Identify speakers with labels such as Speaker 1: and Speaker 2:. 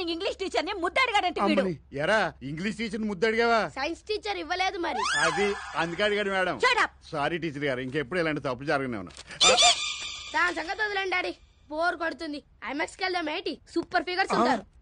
Speaker 1: Morning English teacher ని ముద్దడిగాడంటే వీడు.
Speaker 2: ఎరా ఇంగ్లీష్ టీచర్ ముద్దడిగావా?
Speaker 3: సైన్స్ టీచర్ ఇవ్వలేదు మరి.
Speaker 2: అది అందుకే అడిగాడు మేడం. సారీ టీచర్ గారు, ఇంకెప్పుడు ఇలాంటి తప్పు జరగనే ఉన్నా.
Speaker 3: దాని సంగతి వదిలేండి డాడీ, బోర్ కొడుతుంది. ఐమాక్స్ కి వెళ్దాం ఏంటి? సూపర్ ఫిగర్స్ ఉంటారు.